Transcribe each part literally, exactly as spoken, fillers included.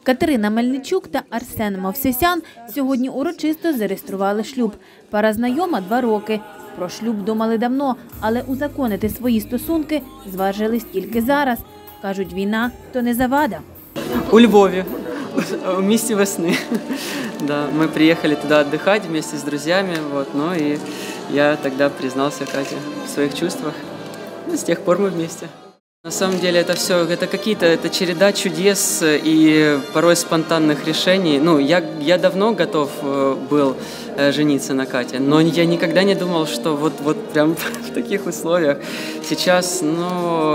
Катерина Мельничук та Арсен Мовсесян сьогодні урочисто зареєстрували шлюб. Пара знайома два роки. Про шлюб думали давно, але узаконити свої стосунки зважились тільки зараз. Кажуть, війна – то не завада. У Львові, в місті весни. Да, мы приехали туда отдыхать вместе с друзьями, вот, ну и я тогда признался Кате в своих чувствах. Ну, с тех пор мы вместе. На самом деле это все, это какие-то, это череда чудес и порой спонтанных решений. Ну, я, я давно готов был жениться на Кате, но я никогда не думал, что вот, вот прям в таких условиях сейчас, ну...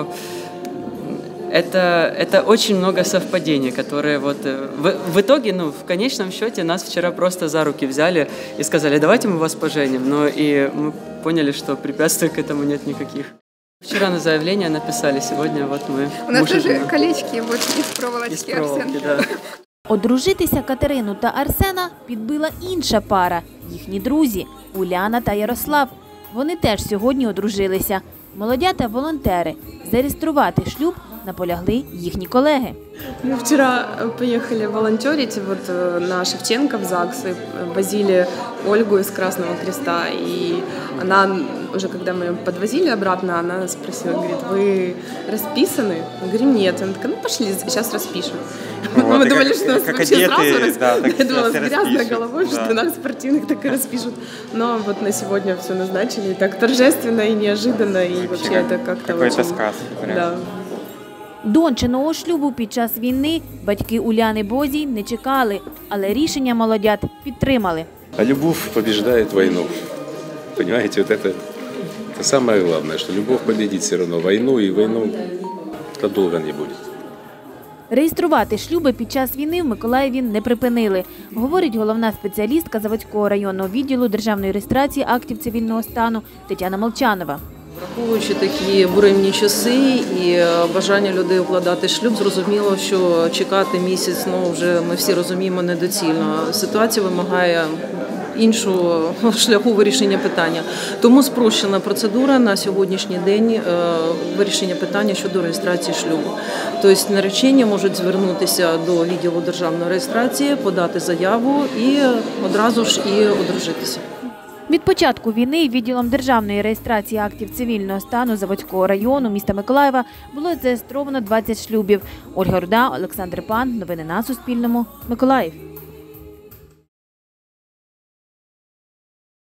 Это, это очень много совпадений, которые вот в, в итоге, ну, в конечном счете нас вчера просто за руки взяли и сказали, давайте мы вас поженим. Но и мы поняли, что препятствий к этому нет никаких. Вчера на заявление написали, сегодня вот мы. У нас даже колечки вот из проволочки. Из проволоки, да. Одружитися Катерину та Арсена підбила інша пара – їхні друзі – Уляна та Ярослав. Вони теж сьогодні одружилися. Молодята – волонтери. Зареєструвати шлюб наполягли їхні колеги. Мы вчера поехали волонтерить вот на Шевченко в ЗАГС, и возили Ольгу из Красного Креста, и она, уже когда мы ее подвозили обратно, она спросила, говорит, вы расписаны? Мы говорим, нет. Она такая, ну пошли, сейчас распишем. Вот, мы думали, что нас вообще одеты, сразу распишут. Да, я думала, с грязной головой, да. Что нас спортивных так и распишут. Но вот на сегодня все назначили, так торжественно и неожиданно, и вообще это как-то какой-то очень... сказ. Да. Дончиного шлюбу під час війни батьки Уляни Бозій не чекали, але рішення молодят підтримали. А любовь побеждает войну. Понимаете, вот это, это самое главное, что любовь победит все равно войну, и войну это долго не будет. Реєструвати шлюби під час війни в Миколаєві не припинили, говорить головна спеціалістка Заводського районного відділу державної реєстрації актів цивільного стану Тетяна Молчанова. Враховуючи такі буремні часи і бажання людей укладати шлюб, зрозуміло, що чекати місяць, ну вже ми всі розуміємо, недоцільно. Ситуація вимагає іншого шляху вирішення питання. Тому спрощена процедура на сьогоднішній день вирішення питання щодо реєстрації шлюбу. Тобто наречені можуть звернутися до відділу державної реєстрації, подати заяву і одразу ж і одружитися. Від початку війни відділом державної реєстрації актів цивільного стану Заводського району міста Миколаєва було зареєстровано двадцять шлюбів. Ольга Руда, Олександр Пан. Новини на Суспільному. Миколаїв.